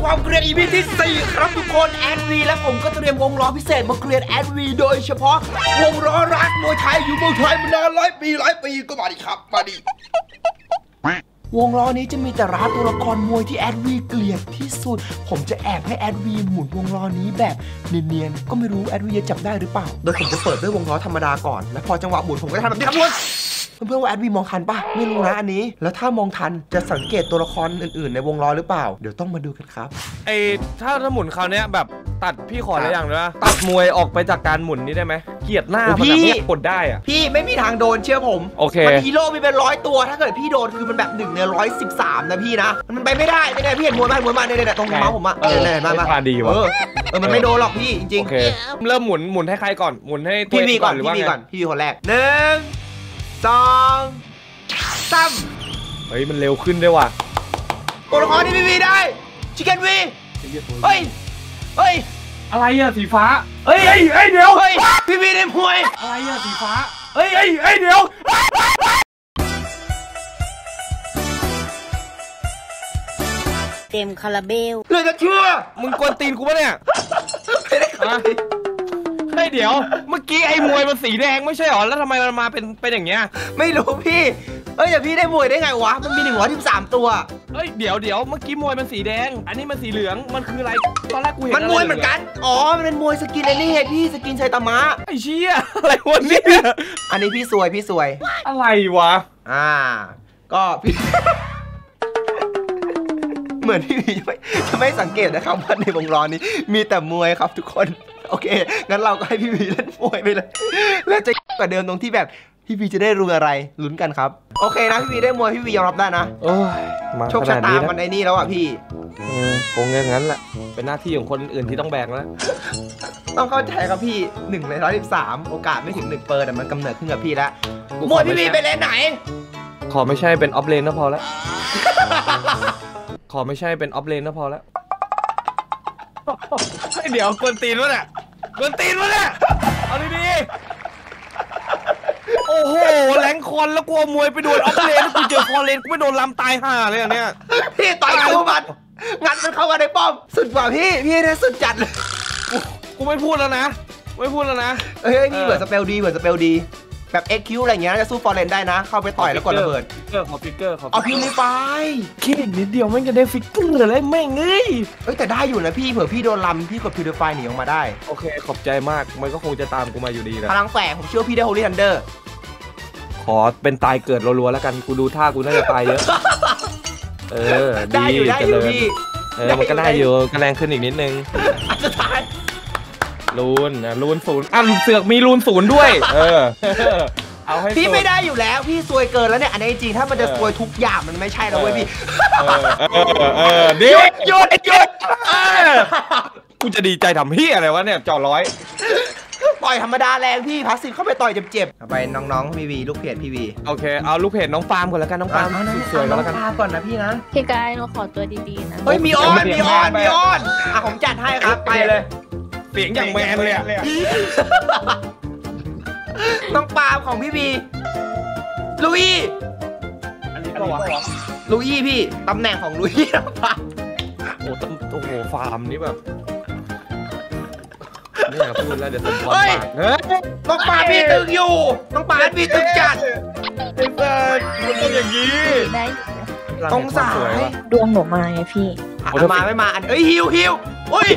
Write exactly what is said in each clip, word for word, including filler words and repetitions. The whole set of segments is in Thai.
ความเกรียน อี พี ที่สี่ครับทุกคนแอดวีและผมก็เตรียมวงล้อพิเศษมาเกรียนแอดวีโดยเฉพาะวงล้อรักมวยไทยอยู่เมืองไทยมานานหลายปีหลายปีก็มาดิครับมาดิวงล้อนี้จะมีแต่ร้านตัวละครมวยที่แอดวีเกลียดที่สุดผมจะแอบให้แอดวีหมุนวงล้อนี้แบบเนียนๆก็ไม่รู้แอดวีจะจับได้หรือเปล่าโดยผมจะเปิดด้วยวงล้อธรรมดาก่อนแล้วพอจังหวะหมุนผมก็จะทำแบบนี้ครับทุกคนเพื่อนๆว่าแอดวีมองทันปะไม่รู้นะอันนี้แล้วถ้ามองทันจะสังเกตตัวละครอื่นๆในวงล้อหรือเปล่าเดี๋ยวต้องมาดูกันครับไอ้ถ้าถ้าหมุนคราวนี้แบบตัดพี่ขออะไรอย่างเลยนะตัดมวยออกไปจากการหมุนนี้ได้ไหมเกลียดหน้าพี่กดได้อะพี่ไม่มีทางโดนเชื่อผมโอเคมันฮีโร่มีเป็นร้อยตัวถ้าเกิดพี่โดนคือมันแบบหนึ่งในร้อยสิบสามนะพี่นะมันไปไม่ได้ไม่ได้พี่เห็นมวยมาหมุนมาเนี่ยเนี่ยตรงเมาส์ผมอะเนี่ยมามาดีวะเออมันไม่โดนหรอกพี่จริงๆเริ่มหมุนหมุนให้ใครก่อนหมุนให้พี่วีก่อนพี่วีก่อนพี่วีคนแรกหนึ่งสองสามเฮ้ยมันเร็วขึ้นด้วยว่ะตัวละครที่พี่วีได้ชิคเก้นวีเฮ้ยเฮ้ยอะไรอะสีฟ้าเฮ้ยเฮ้ยเฮ้ยเดี๋ยวเฮ้ยพี่วีได้มวยอะไรอะสีฟ้าเฮ้ยเฮ้ยเฮ้ยเดี๋ยวเต็มคาราเบลเลยจะเชื่อมึงกวนตีนกูปะเนี่ยไม่ได้ครับเฮ้ยเดี๋ยวเมื่อกี้ไอ้มวยมันสีแดงไม่ใช่หรอแล้วทำไมมันมาเป็นเป็นอย่างเงี้ยไม่รู้พี่เอ้ยแต่พี่ได้มวยได้ไงวะมันมีหนึ่งร้อยสิบสามตัวเฮ้ยเดี๋ยวเดี๋ยวเมื่อกี้มวยมันสีแดงอันนี้มันสีเหลืองมันคืออะไรตอนแรกกูเห็นมันมวยเหมือนกันอ๋อมันเป็นมวยสกินไอ้นี่ไงพี่สกินไซตามะไอ้เชี่ยอะไรวะเนี่ยอันนี้พี่สวยพี่สวยอะไรวะอ่าก็พี่เหมือนพี่จะไม่จะไม่สังเกตนะครับว่าในวงล้อนี้มีแต่มวยครับทุกคนโอเคงั้นเราก็ให้พี่วีเล่นมวยไปเลยแล้วจะกว่าเดิมตรงที่แบบพี่วีจะได้รู้อะไรลุ้นกันครับโอเคนะพี่วีได้มวยพี่วียอมรับได้นะโอ้ยโชคชะตามันในนี่แล้วอ่ะพี่คงอย่างนั้นแหละเป็นหน้าที่ของคนอื่นที่ต้องแบกแล้วต้องเข้าใจครับพี่หนึ่งในร้อยสิบสามโอกาสไม่ถึงหนึ่งเปอร์แต่มันกำเนิดขึ้นกับพี่แล้วมวยพี่วีไปเลนไหนขอไม่ใช่เป็นออฟเลนก็พอแล้วขอไม่ใช่เป็นออฟเลนก็พอแล้วเดี๋ยวกวนตีนวะเนี่ยกวนตีนวะเนี่ยเอาดีๆโอ้โหแรงคอนแล้วกลัวมวยไปโดนออฟเลนกูเจอคอนเลนกูไม่โดนลำตายห่าเลยเนี่ยพี่ต่อยกูมันงัดมันเข้ามาในป้อมสุดกว่าพี่พี่เนี่ยสุดจัดเลยกูไม่พูดแล้วนะไม่พูดแล้วนะเฮ้ยนี่เหมือนสเปลดีเหมือนสเปลดีแบบ เอ็กซ์ คิว อะไรเงี้ยจะสู้ฟอร์เรนได้นะเข้าไปต่อยแล้วกดระเบิดขอฟิกเกอร์ขอเอาพิวนิฟายแค่นิดเดียวไม่จะได้ฟิกเกอร์เลยแม่งเอ้ยเอ้ยแต่ได้อยู่นะพี่เผื่อพี่โดนลำพี่กดพิวนิฟายหนีออกมาได้โอเคขอบใจมากมันก็คงจะตามกูมาอยู่ดีนะพลังแฝงผมเชื่อพี่ได้โฮลี่ทันเดอร์ขอเป็นตายเกิดรัวๆแล้วกันกูดูท่ากูน่าจะตายเยอะเออได้อยู่ได้อยู่พี่เออมันก็ได้อยู่กระแรงขึ้นอีกนิดนึงอันสุดท้ายลูนนะลูนศูนย์อ่ะเสือกมีลูนศูนย์ด้วยเออเอาให้พี่ไม่ได้อยู่แล้วพี่ซวยเกินแล้วเนี่ยอันนี้จริงถ้ามันจะซวยทุกอย่างมันไม่ใช่แล้วเว้ยพี่หยุดหยุดหยุดกูจะดีใจทำเฮียอะไรวะเนี่ยจ่อร้อยต่อยธรรมดาแรงพี่พาสซีฟเข้าไปต่อยเจ็บๆไปน้องๆพี่วีลูกเพจพี่วีโอเคเอาลูกเพจน้องฟาร์มก่อนแล้วกันน้องฟาร์มสวยๆแล้วกันก่อนนะพี่นะพี่กายหนูขอตัวดีๆนะเฮ้ยมีออนมีออนมีออนอ่ะผมจัดให้ครับไปเลยเสียงอย่างแมนเลยน้องปาล์มของพี่บีลุยอันนี้ก็วะลุยพี่ตำแหน่งของลุยน้องปาล์มโอ้ต้นโอ้โหฟาร์มนี่แบบนี่นะพูดแล้วเดี๋ยวผมปากเฮ้ยน้องปาล์มพี่ตึงอยู่น้องปาล์มพี่ตึงจัดไอ้เบิร์ดมันต้องอย่างนี้ตรงสายดวงหนูมาไงพี่มาไม่มาอันเอ้ยฮิวฮิวโอ้ย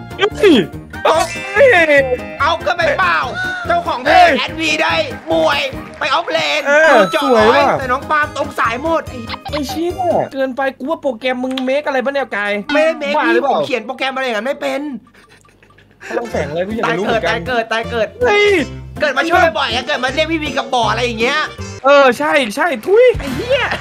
เอาก็ไปเปล่าเจ้าของเพจแอดวีได้มวยไปออฟเลนจ่อร้อยแต่น้องปาล์มตรงสายหมดไอ้ชี้เนี่ยเกินไปกูว่าโปรแกรมมึงเมคอะไรบ้างเนี่ยกายไม่เมคพี่ผมเขียนโปรแกรมอะไรอย่างนั้นไม่เป็นต้องแสงเลยพี่อยากรู้เหมือนกันตายเกิดตายเกิดเฮ้ยเกิดมาช่วยบ่อยเกิดมาเรียกพี่วีกับบ่ออะไรอย่างเงี้ยเออใช่ใช่ทุยไอ้เหี้ย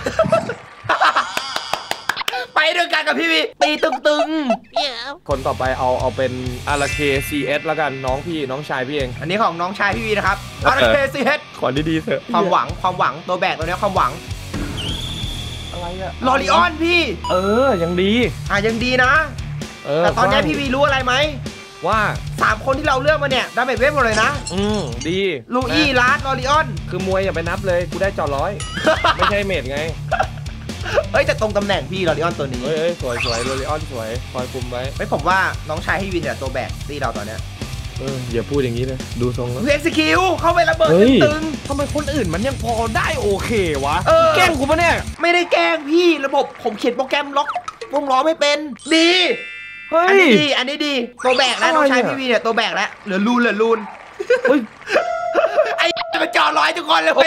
ไปด้วยกันกับพี่วีตีตึงๆคนต่อไปเอาเอาเป็นอาราเค ซี เอส แล้วกันน้องพี่น้องชายพี่เองอันนี้ของน้องชายพี่วีนะครับอาราเค ซี เอสขอดีๆเถอะความหวังความหวังตัวแบกตัวนี้ความหวังอะไรอะลอริออนพี่เออยังดีอ่ะยังดีนะแต่ตอนนี้พี่วีรู้อะไรไหมว่าสามคนที่เราเลือกมาเนี่ยดาเมจเวฟหมดเลยนะอืมดีลูอี้ลาร์ดลอริออนคือมวยอย่าไปนับเลยกูได้จ่อร้อยไม่ใช่เมดไงเฮ้ยแต่ตรงตำแหน่งพี่ลอริออนตัวนี้เฮ้ยสวยสวยโรลิออนสวยคอยคุมไว้ไม่ผมว่าน้องชายให้วินเนี่ยตัวแบกตีเราตอนเนี้ยเอออย่าพูดอย่างนี้เลยดูทรงแล้วเอ็กซิคิวเข้าไประเบิดเฮ้ยตึงทำไมคนอื่นมันยังพอได้โอเควะเออแกล้งกูปะเนี่ยๆไม่ได้แกล้งพี่ระบบผมเขียนโปรแกรมล็อกวงล้อไม่เป็นดีเฮ้อันยนี้ดีอันนี้ดีตัวแบกแล้วอะไรน้องชายอะพี่วีเนี่ยตัวแบกแล้วเหลือรูนเหลือรูนเฮ้ยไอ้มันจอร้อยทุกคนเลยเว้ย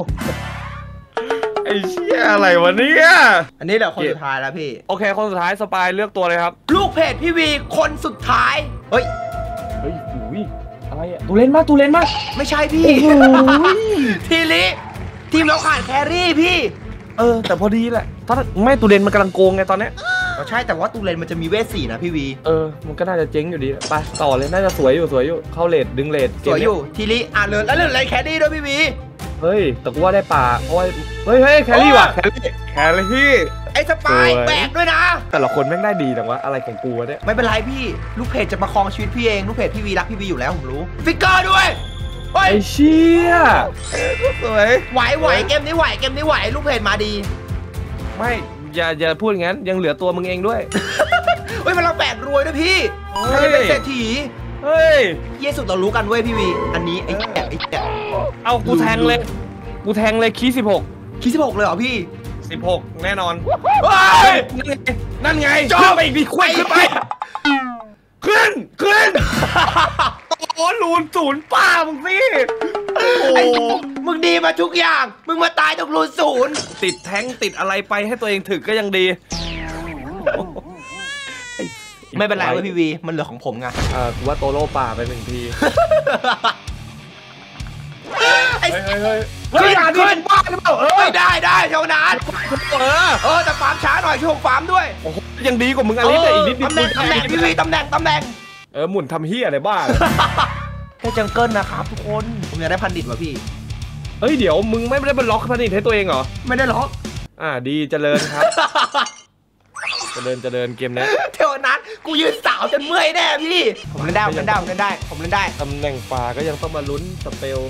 ไอ้เชี่ยอะไรวะเนี่ยอันนี้เหลือคนสุดท้ายแล้วพี่โอเคคนสุดท้ายสปายเลือกตัวเลยครับลูกเพจพี่วีคนสุดท้ายเฮ้ยเฮ้ยอุ้ยอะไรอะตูเล่นมากตูเล่นมากไม่ใช่พี่โอ้โหทีลิทีมเราขาดแครี่พี่เออแต่พอดีแหละถ้าไม่ตูเล่นมันกำลังโกงไงตอนเนี้ยเราใช่แต่ว่าตูเลนมันจะมีเวทสี่นะพี่วีเออมันก็น่าจะเจ๊งอยู่ดีไปต่อเลยน่าจะสวยอยู่สวยอยู่เข้าเลทดึงเลทสวยอยู่ทีลิอ่ะเหลือแล้วเหลืออะไรแครี่ด้วยพี่วีเฮ้ยแต่กูว่าได้ป่าเพราะว่าเฮ้ยเฮ้ยแครี่ว่ะแครี่แครี่ไอ้สปายสวยแบกด้วยนะแต่ละคนแม่งได้ดีแต่ว่าอะไรของกูวะเนี่ยไม่เป็นไรพี่ลูกเพจจะประคองชีวิตพี่เองลูกเพจพี่วีรักพี่วีอยู่แล้วผมรู้ฟิกเกอร์ด้วยเฮ้ยไอ้เชี่ยสวยไหวไหวเกมนี้ไหวเกมนี้ไหวลูกเพจมาดีไม่อย่าอย่าพูดอย่างนั้นยังเหลือตัวมึงเองด้วยเฮ้ยมันเราแบกรวยด้วยพี่เฮ้ใครยเป็นเศรษฐีเฮ้ยเยสุดเรารู้กันเว้ยพี่วีอันนี้ไอ้แกะไอ้แกะเอากูแทงเลยกูแทงเลยคีสิบหกคิดสิบหกเลยเหรอพี่สิบหกแน่นอนเฮ้ยนั่นไงจบขึ้นไปอีกดิคุยขึ้นไปขึ้นขึ้นโอ้ลูนศูนย์ป้ามึงสิโอ้ไอ้มึงดีมาทุกอย่างมึงมาตายตรงรูนศูนย์ติดแท้งติดอะไรไปให้ตัวเองถึกก็ยังดีไม่เป็นไรเว้ยพี่วีมันเหลือของผมไงเออกูว่าโตโร่ป่าไปหนึ่งทีไอ้เฮ้ยเฮ้ยเฮ้ยเฮ้ยอ่านดิเป็นบ้าหรือเปล่าเอเฮ้อยได้ได้เท่านั้นเออเออแต่ฟาร์มช้าหน่อยช่วงฟาร์มด้วยโอ้โหยังดีกว่ามึงอลิสแต่อีกนิดนิดตำแหน่งตำแหน่งพี่วีตำแหน่งตำแหน่งเออหมุนทำเฮียอะไรบ้าแค่จังเกิลนะครับทุกคนผมอยากได้พันดิตว่ะพี่เฮ้ยเดี๋ยวมึงไม่ได้เป็นล็อกผลิตให้ตัวเองเหรอไม่ได้หรอกอ่าดีเจริญครับ เจริญเจริญเกมนี้เท่านั้นกูยืนสาวจนเมื่อยแน่พี่ผมเล่นได้ผมเล่นได้ผมเล่นได้ผมเล่นได้ตำแหน่งป่าก็ยังต้องมาลุ้นสเปล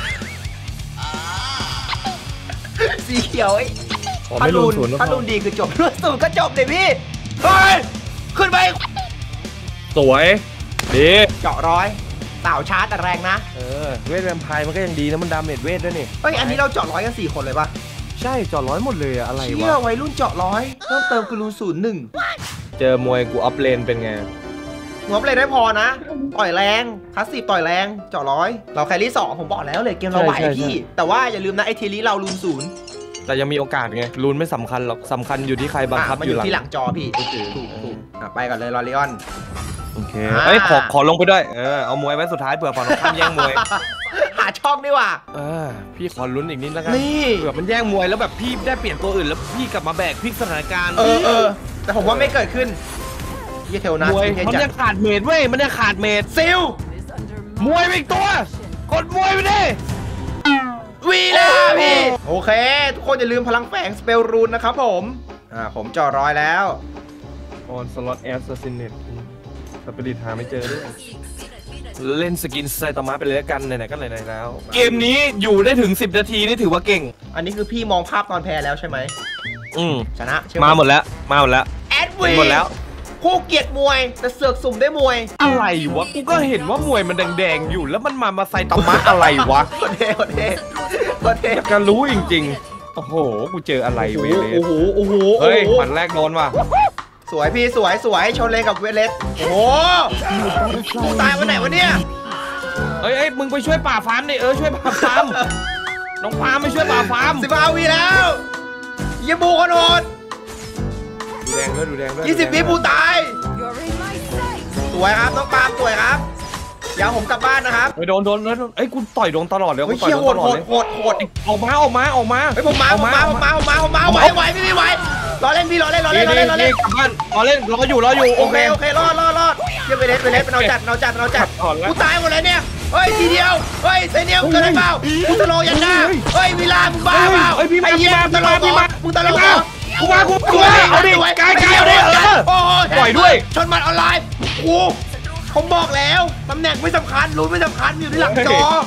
สีเขียวไอ้ขอไม่ลุ้นศูนย์ถ้าลุ้นดีคือจบลุ้นศูนย์ก็จบเลยพี่เฮ้ยขึ้นไปสวยดีเจาะร้อยสาวชาร์จแต่แรงนะเออเวทแวมไพร์มันก็ยังดีนะมันดาเมจเวทด้วยนี่เฮ้ยอันนี้เราเจาะร้อยกันสี่คนเลยปะใช่จอดร้อยหมดเลยอะอะไรเชี่ยวะวัยรุ่นเจาะร้อยเพิ่มเติมคือรูนศูนย์หนึ่งเจอมวยกูอัพเลนเป็นไงงบเลยได้พอนะต่อยแรงคลาสสิกต่อยแรงเจาะร้อยเราแครี่สองผมบอกแล้วเลยเกมเราไหวพี่แต่ว่าอย่าลืมนะไอทีลีเรารูนศูนย์แต่ยังมีโอกาสไงรูนไม่สำคัญหรอกสำคัญอยู่ที่ใครบังคับมันออยู่ยู่หลังที่หลังจอพี่ถูกถูกถูกอ่ะไปกันเลยลอริออนโอเคอ่าเอ้ยขอขอลงไปด้วยเออเอามวยไว้สุดท้ายเผื่อฝั่งตรงข้ามแย่งมวยหาช่องดีกว่าเออพี่ขอลุ้นอีกนิดแล้วกันนี่เผื่อมันแย่งมวยแล้วแบบพี่ได้เปลี่ยนตัวอื่นแล้วพี่กลับมาแบกพลิกสถานการณ์เออเออแต่ผมว่าไม่เกิดขึ้นเยี่ยเทลนะมวยเยี่ยมันจัยัดงขาดเมดเว้ยมันยังขาดเมดซิลมวยไปอีกตัวกดมวยไปดิวีล่าพี่โอเค ทุกคนอย่าลืมพลังแฝงสเปลรูนนะครับผมอ่าผมจ่อร้อยแล้วออนสล็อตแอสซัสซินเนตสปิริตหาไม่เจอด้วยเล่นสกินไซตามะไปเลยแล้วกันไหนๆก็ไหนๆแล้ว เกมนี้อยู่ได้ถึงสิบนาทีนี่ถือว่าเก่งอันนี้คือพี่มองภาพตอนแพ้แล้วใช่ไหมอืมชนะใช่ไหมาหมดแล้วมาหมดแล้วแอดวีหมดแล้วคู่เกียรติมวยแต่เสือกสุ่มได้มวยอะไรวะกูก็เห็นว่ามวยมันแดงๆอยู่แล้วมันมามาไซตามะอะไรวะโคตรเท่โคตรเท่โคตรเท่ก็รู้จริงๆโอ้โหกูเจออะไรเวเลสโอ้โหโอ้โหเฮ้ยโอ้โหมันแรกโดนว่ะสวยพี่สวยสวยชนเลยกับเวเลสโอ้โหกูตายวันไหนวะเนี่ยเฮ้ยเอ้ยมึงไปช่วยป่าฟาร์มดิเออช่วยป่าฟาร์มน้องฟาร์มไปช่วยป่าฟาร์มสิบห้าวีแล้วเยี่ยบูคนโหดดูแดงด้วยดูแดงด้วยยี่สิบวิบูตายสวยครับน้องปาล์มสวยครับเดี๋ยวผมกลับบ้านนะครับเฮ้ยโดนโดนโดนเอ้ยกูต่อยโดนตลอดเลยเฮ้ยกูต่อยเชี่ยโดนโหตดลโหอดดเลยโหดโหดออกมาออกมาออกมาเฮ้ยผมมาผมมาผมมาผมมาผมมาไหวไหวพี่ไม่ไหวรอเล่นพี่รอเล่นรอเล่นรอเล่นรอเล่นกลับบ้านรอเล่นรออยู่รออยู่โอเคโอเครอดรอดรอดเยี่ยมไปเล่นไปเล่นเป็นเอาจัดเอาจัดเอาจัดถอนแล้วกูตายหมดเลยเนี่ยเฮ้ยทีเดียวเฮ้ยเซเนียลเกินไปเปล่ามึงตะโลยันหน้าเฮ้ยวิลามึงบ้าเปล่าเฮ้ยพี่มาไอ้เหี้ยพี่มามึงตะโลพี่มามึงตะโลกูมากูกูมาเอาดิกายกายเอาดิเออโอ้โหปล่อยด้วยชนมันออนไลน์กูผมบอกแล้วตำแหน่งไม่สำคัญรู้ไม่สำคัญอยู่ที่หลังจอ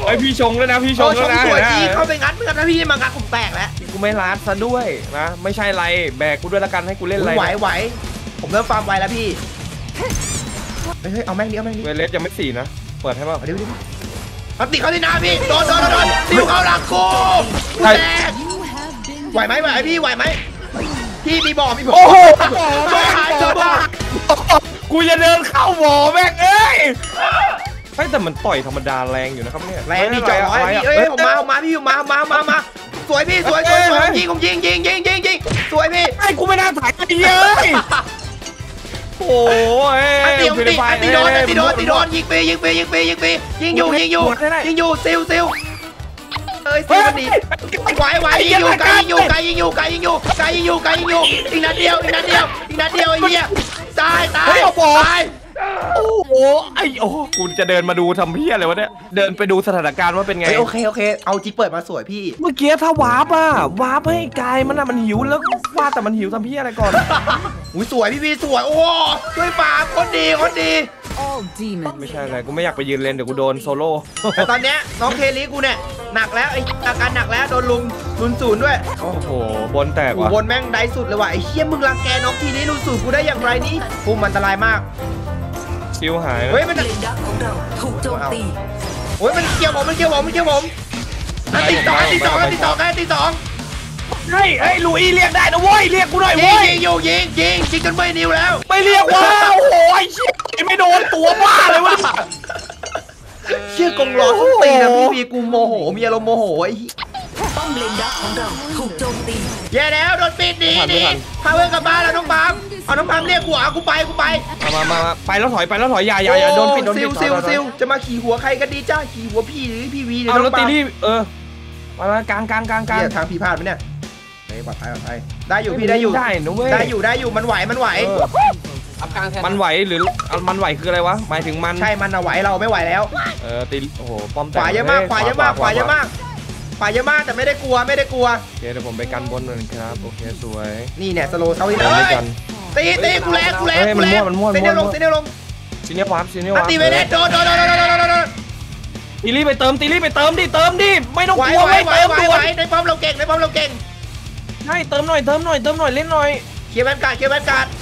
ไอพี่ชงแล้วนะพี่ชโอ้งชแล้วมนะสวยจีเข้าไปงัดเหมือนกันนะพี่มางัดผมแตกแล้วกูไม่รัดซะด้วยนะไม่ใช่ไรแบกกูด้วยละกันให้กูเล่นอะไรไหวไหวผมเริ่มฟาร์มไวแล้วพี่เฮ้ยเอาแม่งดิเอาแม่งดิเวเลสยังไม่สี่นะเปิดให้ป่ะเอาดิดิเอาติเขาที่หน้าพี่โดนโดนโดนซิวเข้าหลังกูกูแตกไหวไหมไหวพี่ไหวไหมพี่มีบ่อมีบ่อโอ้โหบ่อหายเจอบ่อกูจะเดินเข้าบ่อแม่งเอ้ยเฮ้ยแต่มันต่อยธรรมดาแรงอยู่นะครับเนี่ยแรงนี่จ่อไอ้พี่เอ้ยผมมาผมมาพี่มามามามาสวยพี่สวยสวยสวยยิงผมยิงยิงยิงยิงยิงสวยพี่ไอ้กูไม่น่าถ่ายกันเลยโอ้ยอันตีอันตีอันตีโดนอันตีโดนอันตีโดนยิงปียิงปียิงปียิงปียิงอยู่ยิงอยู่ยิงอยู่ซิวซิวเอ้ยซิวมันดีไหวไหวยิงอยู่ไกยิงอยู่ไกยิงอยู่ไกยิงอยู่ไกยิงอยู่ไกยิงอยู่อีกนัดเดียวอีกนัดเดียวอีกนัดเดียวไอ้เหี้ยตายตายตายโอ้โหไอ้โอ้กูจะเดินมาดูทำเพี้ยอะไรวะเนี่ยเดินไปดูสถานการณ์ว่าเป็นไงโอเคโอเคเอาจีเปิดมาสวยพี่เมื่อกี้ถ้าวาร์ปอะวาร์ปให้กายมันอะมันหิวแล้วว่าแต่มันหิวทำเพี้ยอะไรก่อนอุ้ยสวยพี่พี่สวยโอ้ช่วยฟาร์มคนดีคนดีไม่ใช่อะไรกูไม่อยากไปยืนเลนเดี๋ยวกูโดนโซโล่แต่ตอนเนี้ยน้องเคลีกูเนี่ยหนักแล้วไอ้อาการหนักแล้วโดนลุมลุนศูนย์ด้วยโอ้โหบนแตกกูว่ะบนแม่งได้สุดเลยว่ะไอ้เชี่ยมึงรังแกน้องทีนี้ลุนศูนย์กูได้อย่างไรนี่ปุ่มอันตรายมากซิวหายเฮ้ยมันถูกโจมตีโอ้ยมันเกี่ยวผมมันเกี่ยวผมมันเกี่ยวผมอันตีสองอันตีสองอันตีสองอันตีสองเฮ้ยเฮ้ยลุยเรียกได้นะเว้ยเรียกกูหน่อยยิเว้งยยิงอยู่ยิงยิงยิงจนไม่นิ้วแล้วไม่เรียกว่าโอ้โหไอ้เชี่ยไม่โดนตัวบ้าเลยวะเชี่ยกงล้อส้นตีนนะพี่พีกูโมโหมีอารมณ์โมโหไอ้ป้อมเลนดักของเราถูกโจมตีแย่แล้วโดนปิดดีดีพาเพื่อนกลับบ้านแล้วน้องปามเอาน้องปามเรียกกูอ่ะกูไปกูไปมามามาไปแล้วถอยไปแล้วถอยอย่าอย่าอย่าโดนปิดโดนซิปิวดซิวซิวจะมาขี่หัวใครกันดีจ้าขี่หัวพี่หรือพี่วีหรือเอาน้แล้อวงตีปามนี่เออมากลางกลางกลางกลางเนี่ยทางพี่พลาดไหมเนี่ยเฮ้ยปลอดภัยปลอดภัยได้อยู่พี่ได้อยู่ได้นะเว้ยได้อยู่ได้อยู่มันไหวมันไหวมันไหวหรือมันไหวคืออะไรวะหมายถึงมันใช่มันอะไหวเราไม่ไหวแล้วเออตีโอ้โหป้อมแตขวาเยอะมากขวาเยอะมากขวาเยอะมากขวาเยอะมากแต่ไม่ได้กลัวไม่ได้กลัวโอเคเดี๋ยวผมไปกันบนหน่อยครับโอเคสวยนี่เนี่ยสโลว์เท่าที่ไปเลยกันตีตีกูแรงกูแรงเฮ้ยกูมันแรมั่งวมันมั่วเซนเนลลงมั่วเซนเนลลงซีเนียร์วาร์ปซีเนียร์อัวาน ร์ปตีเวเนสโดนโดนโดนโดนโดนโดนโดนตีรีบไปเติมตีรีบไปเติมดิเติมดิไม่ต้องไหวกลัวไหวไม่ไหวเติมไหวด่ไหววน ในป้อมเราเก่งในป้อมเราเก่งใช่เติมหน่อยเติมหน่อยเติมหน่อยเล่นหน่อยเคลียร์แวนการ์ดเคลียร์แวนการ์ด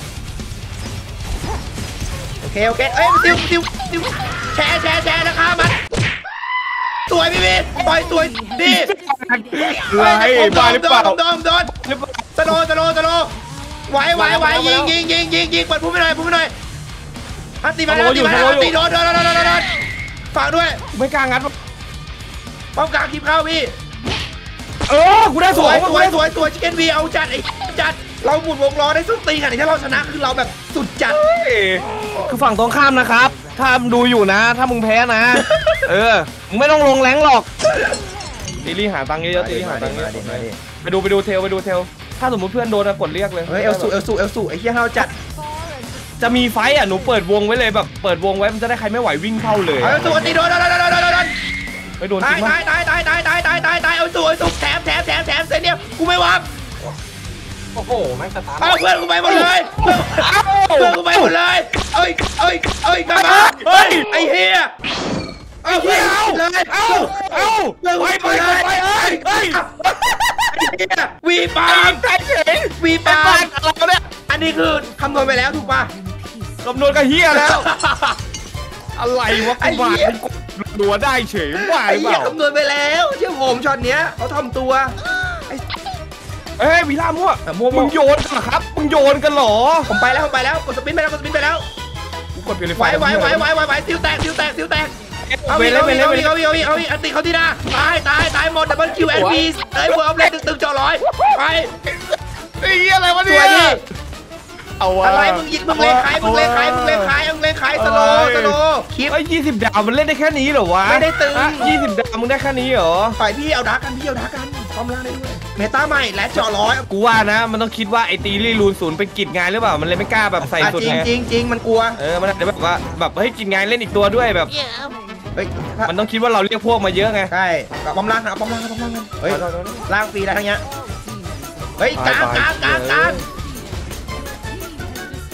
โอเคโอเคเอ้ยซิวซิวซิวแชร์แชร์แชร์นะคะมันสวยพี่พี่ปล่อยสวยดีไรบ้าหรือเปล่าโดนโดนโดนสโลสโลสโลไหวไหวไหวยิงยิงยิงยิงยิงเปิดพุ่มไม่หน่อยพุ่มไม่หน่อยอันตีมาแล้วตีมาแล้วตีโดนโดนโดนโดนโดนฝากด้วยไม่กล้างัดป้อมกลางคลิปเข้าพี่เออกูได้สสววย ยสวยสวยสวยชิคเก้นวีเอาจัดไอ้จัดเราหมุนวงล้อได้สุดตีขนาดนี้ถ้าเราชนะคือเราแบบสุดจัดคือฝั่งตรงข้ามนะครับ ถ้าดูอยู่นะ ถ้ามึงแพ้นะ เออมึงไม่ต้องลงแรงหรอกตีรี่หาตังค์เยอะๆตีรี่หาตังค์เยอะๆไปดูไปดูเทลไปดูเทลถ้าสมมติเพื่อนโดนกดเรียกเลยเฮ้ยเอลสูเอลสูเอลสูไอ้เหี้ยเราจัดจะมีไฟอ่ะหนูเปิดวงไว้เลยแบบเปิดวงไว้มันจะได้ใครไม่ไหววิ่งเข้าเลยเอลสูตีโดนโดนโดนโดนโดนโดนไปโดนจตาริยงตายตายตายตายตายตายตายตายเอลสูเอลสูแถมแถมแถมแถมเซนเนี่ยกูไม่วับโอ้โหแม่งสตาร์ทเอาเพื่อนกูไปหมดเลยเพื่อนกูไปหมดเลยเอ้ยเอ้ยเอ้ยกลับมาเฮ้ยไอ้เฮียไอ้เฮียเลยเอ้าเอ้าเพื่อนกูไปไปไปเลยไปเอ้ยเอ้ยวีปาตามมใจเฉยวีไปปาบ้านมเราเนี่ยอันนี้คือคำนวณไปแล้วถูกป่ะคำนวณกับเฮียแล้ว อะไรวะไอ้กูเหี้บาย ดมันกดรัวได้เฉยว่าไอ้เปเหี้ยล่าคำนวณไปแล้วเชื่อผมช็อตเนี้ยเขาทำตัวเอ้ยวีล่ามั่วแต่มั่วๆมึงโยนกันเหรอครับมึงโยนกันเหรอผมไปแล้วผมไปแล้วกดสปินไปแล้วกดสปินไปแล้วกูกดเปลี่ยนไหวไหวไหวไหวไหวไหวซิวแตกซิวแตกซิวแตกเอาเวอีกลเอาเวอีกลเอาเวอีกลเอาอีกเอาอีกเอาอีกอันติเขาที่หน้าตายตายตายหมดดับเบิลคิวแอนพีเอ้ยหัวเอาเล่นตึงตึงจ่อร้อยไปไอ้เหี้ยอะไรวะสเนี่วย ยดิเอาวะอะไรมึงยิงมึงเล่นขายมึงเล่นขายมึงเล่นขายมึงเล่นขายสโลสโลคลิปไอ้ยี่สิบดาวมันเล่นได้แค่นี้เหรอวะไม่ได้ตึงยี่สิบดาวมึงได้แค่นี้เหรอฝ่ายพี่เอาดักกันพี่เอาดักกันพร้อมล่างได้ด้วยเมตาใหม่และจ่อร้อยกูว่านะมันต้องคิดว่าไอ้ตีรี่รูนศูนย์เป็นกิจงานหรือเปล่ามันเลยไม่กล้าแบบใส่สุดจริงไงจริงจริงมันกลัวเออมันอาจจะแบบว่าแบบเฮ้ยกิจงานเล่นอีกตัวด้วยแบบเฮ้ยมันต้องคิดว่าเราเรียกพวกมาเยอะไงใช่กับปั๊มล่างหาปั๊มล่างปั๊มล่างกันเฮ้ยล่างฟรีอะไรทั้งเนี้ยเฮ้ยกลางกลางกลางกลาง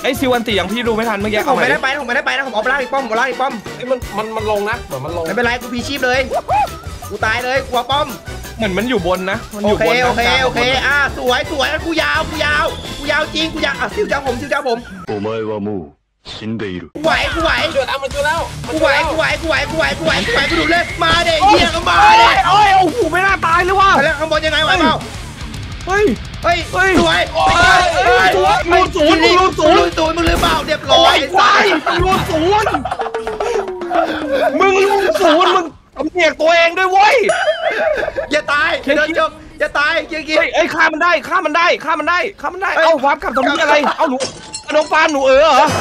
ไอ้ซิวันตีอย่างพี่ดูไม่ทันเมื่อกี้ผมไม่ได้ไปผมไม่ได้ไปนะผมเอาไปล่างอีกป้อมผมเอาล่างอีกป้อมไอ้มันมันมันลงนะเหมือนมันลงไม่เป็นไรกูพีชีพเลยกูตายเลยกลัวป้อมเหมือนมันอยู่บนนะมันอโอยู่ เคบนนะโอเคโอเคอ่ะสวยสวยกูยาวกูยาวกูยาวจริงกูยาวอ่ะซิวเจ้าผมซิวเจ้าผมお前はもう死んでいるกูไหวกูไหวช่วยแล้วมันช่วยแล้วกูไหวกูไหวกูไหวกูไหวกูไหวกูไหวกูดูเลยมาเด็กเฮียก็มาโอ้เด็ยโอ้ยโอ้โหไม่น่าตายเลยว่ะแล้วข้างบนยังไงไหวเปล่าเฮ้ยเฮ้ยเฮ้ยสวยเฮ้ยเฮ้ยรูดศูนย์รูดศูนย์รูดศูนย์มึงลืมเปล่าเรียบร้โอ้อยยควายรูดศูนย์มึงรูดศูนย์มึงทำเนียกตัวเองด้วยเว้ยอย่าตายเดินจบอย่าตายเกี้ยกี้เฮ้ยเอ้ยฆ่ามันได้ฆ่ามันได้ฆ่ามันได้ฆ่ามันได้เอ้าวับกลับทำนี้อะไรเอ้าหนูน้องปานหนูเออเหรอ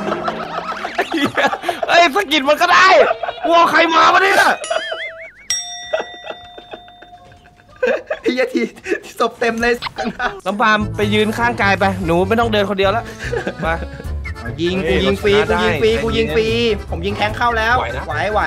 เอ้ยสกิดมันก็ได้วัวใครมาวะเนี่ยไอ้ยทีศพเต็มเลยข้างหน้าน้ำปาล์มไปยืนข้างกายไปหนูไม่ต้องเดินคนเดียวแล้วมายิงกูยิงฟรีกูยิงฟรีกูยิงฟรีผมยิงแทงเข้าแล้วไหวไหว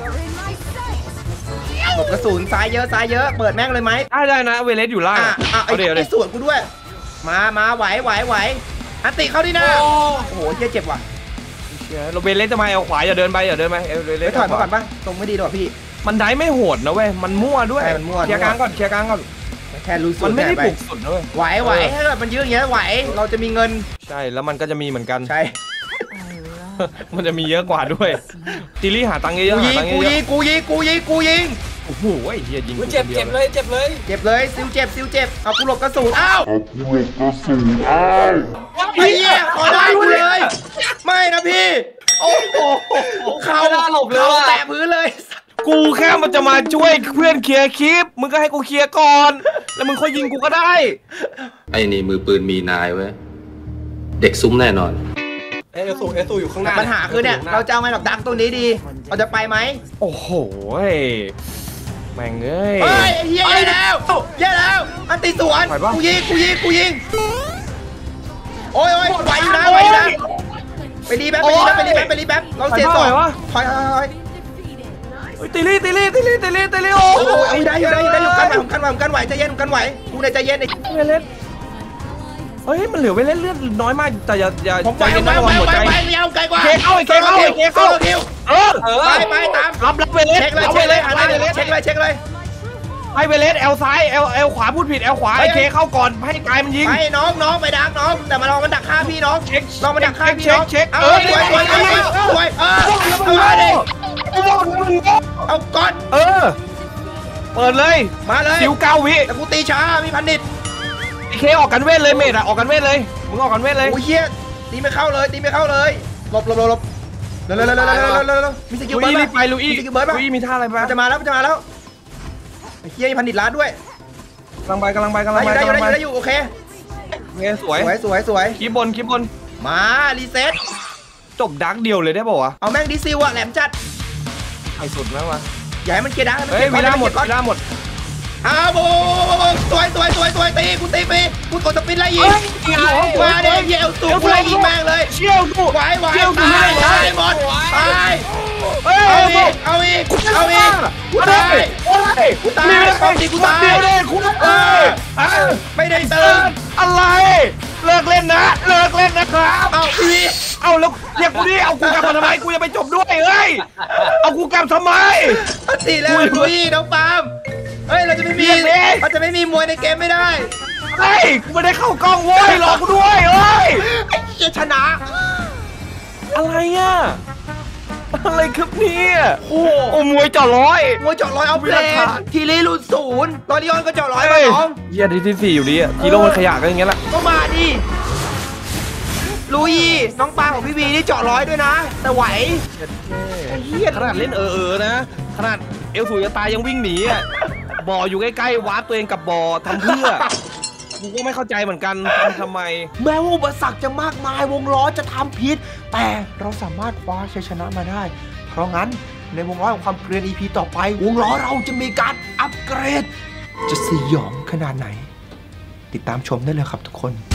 หลบกระสุนซ้ายเยอะซ้ายเยอะเปิดแม่งเลยไหมได้ได้นะเวเลสอยู่ล่างอ่ะอ่ะไอ้เอาเดี๋ยวไอ้เดี๋ยวสวนกูด้วยมามาไหวไหวไหวอันติเข้าดินะโอ้โหเจ็บเจ็บว่ะเราเวเลสจะมาเอาขวาอย่าเดินไปอย่าเดินไปเวเลไปสถอยมาก่อนปะตรงไม่ดีหรอกพี่มันได้ไม่โหดนะเว้ยมันมั่วด้วยใช่มันมั่วเคลียร์กลางก่อนเคลียร์กลางก่อนแค่รู้สึกมันไม่ได้ไปปลุกสุดนะเว้ยไหวไหวถ้าเกิดมันยืดอย่างเงี้ยไหวเราจะมีเงินใช่แล้วมันก็จะมีเหมือนกันใช่มันจะมีเยอะกว่าด้วยติลี่หาตังค์เยกูอะๆยิหาง ตังค์กูเยยิอะงกูยิงกูยิงกูยิงๆโอ้โหไอ้เหี้ยยิงเจ็บเจ็บเลยเจ็บเลยเจ็บเลยซิวเจ็บซิวเจ็บเอากูหลบกระสุนอ้าวกูหลบกระสุนอ้าวไอ้เหี้ยขอได้กูเลย ไม่นะพี่โอ้โหเขาไม่น่าหลบเลยเขาว่ะแตะพื้นเลยกูแค่มันจะมาช่วยเพื่อนเคลียร์คลิปมึงก็ให้กูเคลียร์ก่อนแล้วมึงค่อยยิงกูก็ได้ไอ้นี่มือปืนมีนายเว้ย เด็กซุ้มแน่นอนเอสูเอสูอยู่ข้างหแต่น้าปัญหาคือเนี่ยเราจะเอาไงกับดักตัวนี้ดีเราจะไปไหมโอ้โหแม่งเอ้ยเฮ้ยไอ้เหี้ยแย่แล้วแย่แล้วอันตีสวนไหวปะกูยิงกูยิงกูยิงโอ้ยโอ้ยไหวอยู่นะไหวอยู่นะไปดีแป๊บไปดีแป๊บไปดีแป๊บไปดีแป๊บเราเสียสองถอยถอยถอยเฮ้ยติลี่ติลี่ติลี่ติลี่ติลี่โอ้โอ้ยได้อยู่ได้อยู่ได้อยู่กันไหวผมกันไหวผมกันไหวใจเย็นผมกันไหวกูในใจเย็นไอ้เวเลสเฮ้ยมันเหลือเวเลสเลือดน้อยมากแต่อย่าอย่าผมไหวใจเย็นไหวนะระไหววังหัวไหวใจไหวไม่เอาไกลกว่าเคเข้าไอ้เคเข้าไอ้เคเข้าโซโลคิวเออไปไปตามรับรับเวเลสเช็คเลยรับเช็คเลยรับหันเวเลเลย สเช็คเลยเช็คเลยให้เวเลสเอลซ้ายเอลเอลขวาพูดผิดเอลขวาเฮ้ไอ้ยเคเข้าก่อนให้กายมันยิงไปน้องน้องไปดักน้องแต่มาลองมันดักฆ่าพี่น้องเช็คลองมาดักฆ่าพี่เช็น้คองเช็คเอาเออสวยสวยสวยสวยเออเอามาดิเอาก่อนเออเปิดเลยมาเลยสิวเก้าวิแต่กูตีช้ามีพันนิดไอ้เคออกกันเวทเลยเมดอะออกกันเวทเลยมึงออกกันเวทเลยโอ้ยเฮียตีไม่เข้าเลยตีไม่เข้าเลยหลบหลบหลบหลบเร็วเร็วเร็วเร็วเร็วเร็วเร็วมีสกิลลุเบิร์ยดรีบไปลุยมีสกิลเบิร์ดป่ะลุยมีท่าอะไรมันบ้างจะมาแล้วมันจะมาแล้วไอ้เฮียมีพันนิดล้านด้วยกำลังไปกำลังไปกำลังได้อไปยู่ได้อยู่กำลัได้งอยู่ไปได้อยู่โอเคโอเคสวยสวยสวยสวยคลิปบนคลิปบนมารีเซ็ตจบดักเดียวเลยได้ป่าวะเอาแม่งดิซิวอะแหลมจัดไอ้สุดนะวะอย่าให้มันเกียร์ดังให้มันเฮ้ยเกียร์วีก่อนล่าหมดให้นเกียร์ก่อนวีล่าหมดอ้าวโบสวยสวยสวยสวยตีกูตีฟรีกูกดสปินไล่ยิงเฮ้ยจริงเหรอมาเด้เหี้ยเอลสูกูไล่ยิงแม่งเลยเชี่ยวกูไหวไหวเชี่ยวกูตาไม่ยได้ตายหมดตายเฮ้ยเอาอีกเอาอีกเอาอีกกูตาย กูตายความจริงกูตายเดียวเลยกูเอเอออไม่ได้เติมอะไรเลิกเล่นนะเลิกเล่นนะครับเอาพี่เอาแล้วเรียกกูดิเอากูกลับมาทำไมกูจะไปจบด้วยเฮ้ยเอากูกลับทำไมปฏิแล้วลุยน้องปาล์มเฮ้ยเราจะไม่มีเรียกดิเราจะไม่มีมวยในเกมไม่ได้เฮ้ยกูไม่ได้เข้ากล้องเว้ยรอกูด้วยเฮ้ยไอ้เหี้ยชนะอะไรอ่ะอะไรครับเนี่ยโอ้โอ้มวยจ่อร้อยมวยเจาะร้อยเอาเพลหลักงฐานทีรีรุ่นศูนย์ตอนนี้ออนก็เจาะร้อยมาเฮ้ยน้องเฮียที่ที่สี่อยู่ดีอ่ะกิโลมันขยะก็อย่างเงี้ยแหละก็มาดิลุยน้องปาล์มของพี่วีนี่เจาะร้อยด้วยนะ แต่ไหวไอ้เหี้ยขนาดเล่นเออเออนะขนาดเอลสูจะตายยังวิ่งหนีอ่ะบ่ออยู่ใกล้ๆวาร์ปตัวเองกับบ่อทำเพื่อกูก็ไม่เข้าใจเหมือนกันทำทำไมแม้ว่าอุปสรรคจะมากมายวงล้อจะทำพิษ แต่เราสามารถคว้าชัยชนะมาได้ เพราะงั้นในวงล้อของความเกรียน อี พี ต่อไป วงล้อเราจะมีการอัปเกรด จะสยองขนาดไหน ติดตามชมได้เลยครับทุกคน